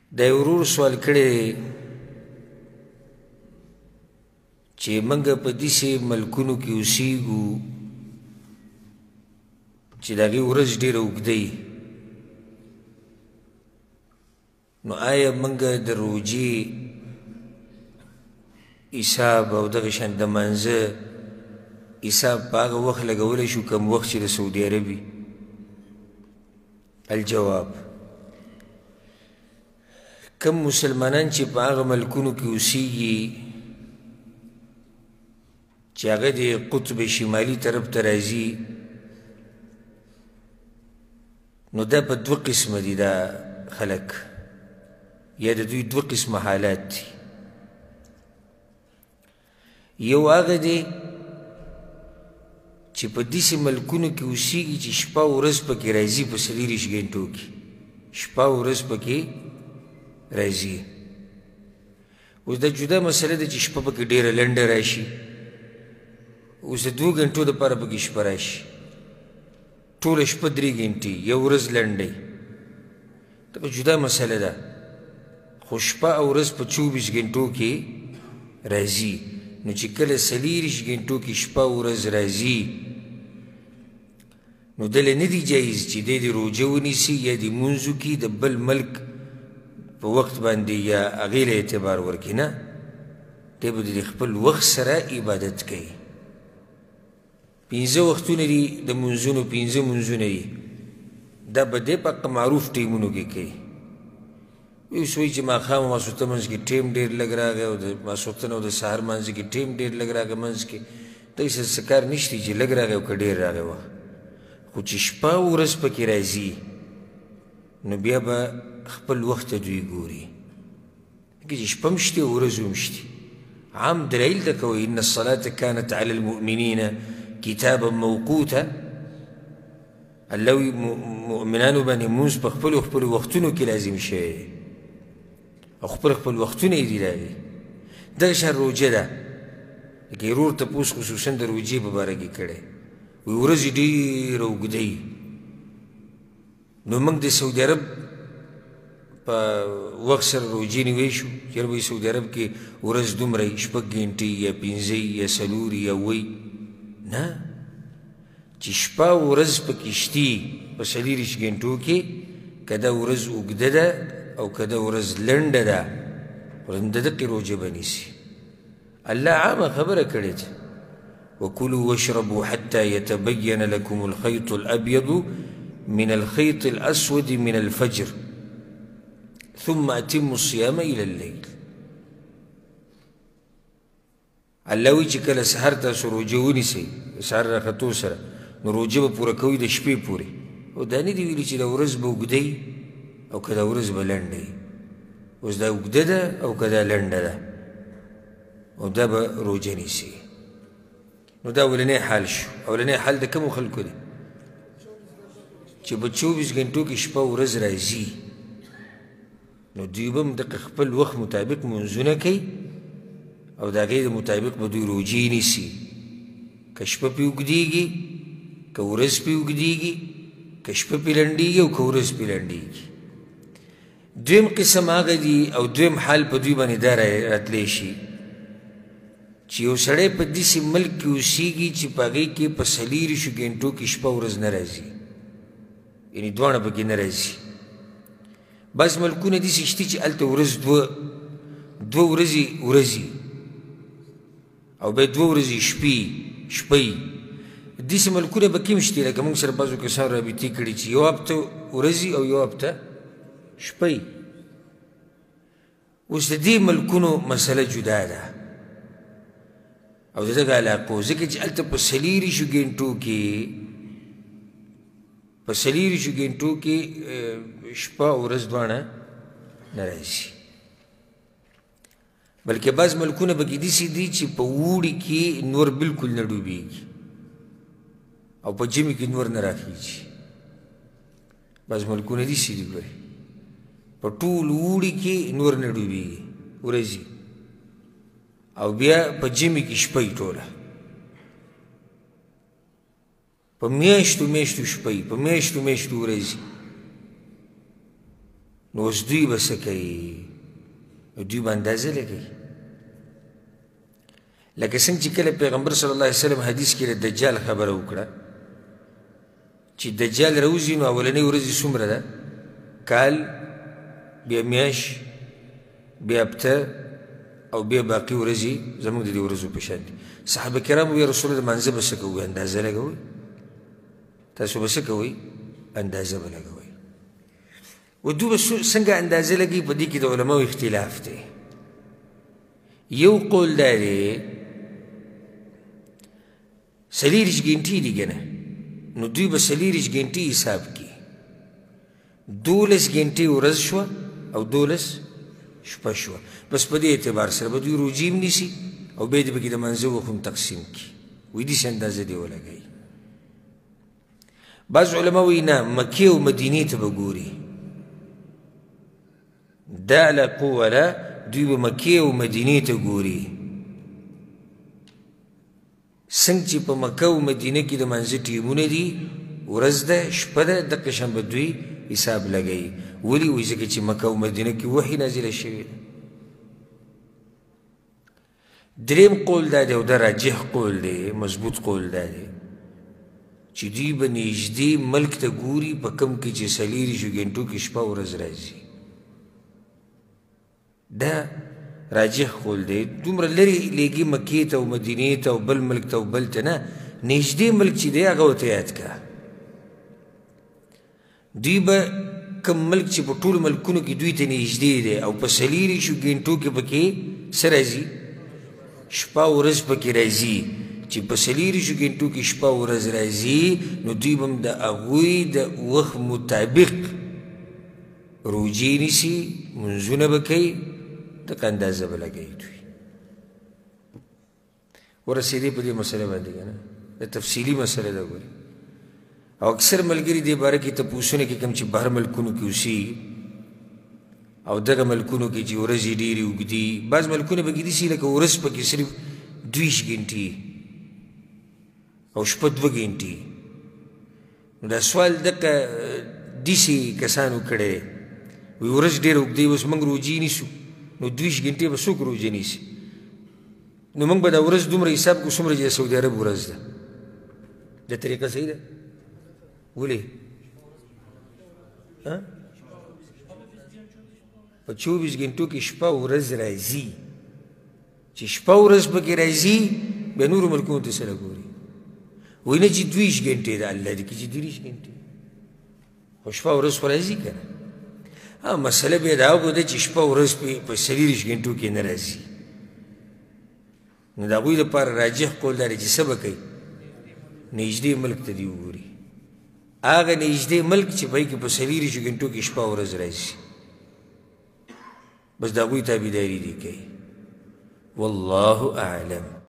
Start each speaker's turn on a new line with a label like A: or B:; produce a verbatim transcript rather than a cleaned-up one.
A: دا یو ورور سوال کړی دی چې موږ په داسې ملکونو کې اوسېږو چې د هغې ورځ ډېره اوږده وي، نو آیا موږ د روژې حساب او دغه شان د مانځه حساب په هغه وخت لګولی شو کم وخت چې د سعودي عرب وي؟ الجواب: کم مسلمانان چې په هغه ملکونو کې اوسېږي چې هغه د قطب شمالي طرف ته راځي، نو دا په دوه قسمه دي دا خلک، یا د دوی دوه قسمه حالات دي. یو هغه دی چې په داسې ملکونو کې اوسېږي چې شپه ورځ پکې راځي، په څلېرویشت ګنټو کې شپه ورځ پکې راځي. اوس دا جدا مسله ده چې شپه پکې ډېره لنډه راشي، اوس د دوو ګنټو دپاره پکې شپه راشي، ټوله شپه درې ګنټې، یو ورځ لنډی، دا به جدا مسله ده. خو شپه او ورځ په چوبیس ګنټو کې راځي، نو چې کله څلېرویشت ګنټو کې شپه ورځ راځي، نو دله نه دی جایز چې دی د روژه ونیسي یا د لمونځو کې د بل ملک په وخت باندې یا هغې له اعتبار ورکړي. نه، دی به د خپل وخت سره عبادت کوي. پنځه وختونه دي د لمونځونو، پنځه لمونځونه دي، دا به دی په معروف ټیمونو کې کوي. اوس وایي چې ماښام او ماسخوتن منځ کې ټیم ډېر لږ راغی، او د ماسخوتن او د سهار منځ کې ټیم ډېر لږ راغی، منځ کې داسې څه کار نشته چې لږ راغی او که ډېر راغی وه. خو چې شپه ورځ پکې راځي، نو بیا به خپل وخت ته دوی ګوري، ځکه چې شپه هم شته ورځ هم شته. عام دلایل ده کوي: ان الصلاة كانت على المؤمنین کتابا موقوتا. الله وایي مؤمنانو باندې لمونځ په خپلو خپلو وختونو کې لازم شوی دی، او خپل خپل وختونه یې دي راغلي. دغه شان روژه ده، لکه یې ورور تپوس خصوصا د روژې په باره کې کړی، وایي ورځې ډېره اوږده وي. نو موږ د سعودي عرب په وخت سره روژې نیوی شو، چېرې به یې سعودي عرب کې ورځ دومره وي، شپږ ګنټې یا پنځه یا څلور یا اووه. نه، چې شپه ورځ پکې شتي په څلېرویشت ګنټو کې، که دا ورځ اوږده ده او که دا ورځ لنډه ده، خو د دقې روژه به نیسي. الله عامه خبره کړې ده: وکلوا واشربوا حتى يتبين لكم الخيط الأبيض من الخيط الأسود من الفجر ثم أتموا الصيام إلى الليل. الله وایي چې کله سحر تاسو روژه ونیسئ، سحر راختو سره، نو روژه به پوره کوئ د شپې پورې. او دا نه دي ویلي چې دا ورځ به اوږده وي او که دا ورځ به لنډه وي. اوس دا اوږده ده او که دا لنډه ده، او دا به روژه نیسي. نو دا اولنی حال شو. اولنی حال د کومو خلکو دی؟ چې په چوبیس ګنټو کې شپه ورځ راځي، نو دوی به هم د خپل وخت مطابق لمونځونه کوي، او د هغې د مطابق به دوی روژې نیسي. که شپه پرې اوږدېږي، که ورځ پرې اوږدېږي، که شپه پرې لنډېږي او که ورځ پرې لنډېږي. دویم قسم هغه دي او دویم حال په دوی باندې دا راتلی شي چې یو سړی په داسې ملک کې اوسېږي چې په هغې کې په څلېرویشتو ګنټو کې شپه ورځ نه راځي، یعنې دواړه پکې نه راځي. بعض ملکونه داسې شته چې هلته ورځ دوه دوه ورځې ورځي، او بیا دوه ورځې شپې شپه وي. داسې ملکونه به کوم شته، لکه موږ سره بعضو کسانو رابطې کړي چې یو هفته ورځي او یو هفته شپه وي. اوس د دې ملکونو مسله جدا ده او د دغه علاقو، ځکه چې هلته په څلېرویشتو ګنټو کې په څلېرویشتو ګنټو کې شپه او ورځ دواړه نه راځي. بلکې بعض ملکونه پکې داسې دي چې په اوړي کې نور بلکل نه ډوبېږي، او په ژمي کې نور نه راخیږي. بعض ملکونه داسې دي، ګورئ، په ټول اوړي کې نور نه ډوبېږي ورځي، او بیا په ژمي کې شپه وي ټوله. په میاشتو میاشتو شپه وي، په میاشتو میاشتو ورځي. نو اوس دوی به څه کوي؟ دوی به اندازه لګوي. لکه څنګه چې کله پیغمبر صلی الله علیه وسلم حدیث کې د دجال خبره وکړه چې دجال راوځي نو اولنۍ ورځې څومره ده؟ کال، بیا میاشت، بیا هفته او بیا باقي ورځې زموږ د دې ورځو په شان دي. صحابه کرام وی رسول الله مانځه به څه کوئ؟ اندازه لګوئ. تاسو به څه کوئ؟ اندازه به لګوئ. و دوی به څنګه اندازه لګوي؟ په دې کې د علماو اختلاف دی. یو قول دا دی څلېرویشت ګنټې دي که نه، نو دوی به څلېرویشت ګنټې حساب کړي. دولس ګنټې ورځ شوه او دولس شپه شوه. بس په دې اعتبار سره به دوی روجې هم نیسي او بیا دې پکې د منځه وخت هم تقسیم کړي. وایي داسې اندازه دې ولګوي. بعض علما وایي نه، مکې او مدینې ته به ګوري. دا علا قوه له دوی به مکې او مدینې ته ګوري. څنګه چې په مکه او مدینه کې د منځه ټیمونه دي، ورځ ده، شپه ده، دقه شان به دوی حساب لګوي. ولې؟ وایي ځکه چې مکه او مدینه کې وحي نازله شوې ده. دریم قول دا دی او دا راجح قول دی، مضبوط قول دا دی چې دوی به نږدې ملک ته ګوري په کوم کې چې څلېرویشتو ګنټو کې شپه ورځ راځي. دا راجح قول دی. دومره لرې لېږي مکې ته او مدینې ته او بل ملک ته او بل ته نه، نږدې ملک چې دی هغه ورته یاد کړه. دوی به کوم ملک چې په ټولو ملکونو کې دوی ته نږدې دی او په څلېرویشتو ګنټو کې پکې څه راځي؟ شپه ورځ پکې راځي. چې په څلېرویشتو ګنټو کې شپه ورځ راځي، نو دوی به هم د هغوی د وخت مطابق روجې نیسي، منځونه به کوي، دغه اندازه به لګوي. دوی ورسېدې په دې مسله باندې که نه، د تفصیلي مسله ده ګورې. او اکثر ملګري دې باره کې تپوسونه کې کوم چې بهر ملکونو کې اوسېږي او دغه ملکونو کې چې ورځې ډېرې اوږدي، بعض ملکونه پکې داسې لکه ورځ پکې صرف دویشت ګنټې او شپه دوه ګنټې. نو دا سوال دغه داسې کسانو کړی دی، وایي ورځ ډېره اوږده اوس موږ روجې نیسو، نو دویشت ګنټې به څوک روجه نیسي؟ نو موږ به دا ورځ دومره حساب کړو څومره چې د سعودي عرب ورځ ده. دا طریقه صحیح ده؟ ولې؟ په چوبیس ګنټو کې شپه ورځ راځي. چې شپه ورځ پکې راځي، بیا نورو ملکونو ته سره ګوري. وایي نه چې دویشت ګنټې ده، الله دې کړي چې دېرش ګنټې، خو شپه ورځ خو راځي که نه. ها مسله بیا دا وګوره چې شپه ورځ په څلېرویشت ګنټو کې نه راځي. نو د هغوی لپاره راجح قول دا دی چې څه به کوي؟ نږدې ملک ته دې وګوري. هغه نږدې ملک چې په هغې کې په څلېرویشتو ګنټو کې شپه ورځ راځي، بس د هغوی تابعداري دې کوي. والله اعلم.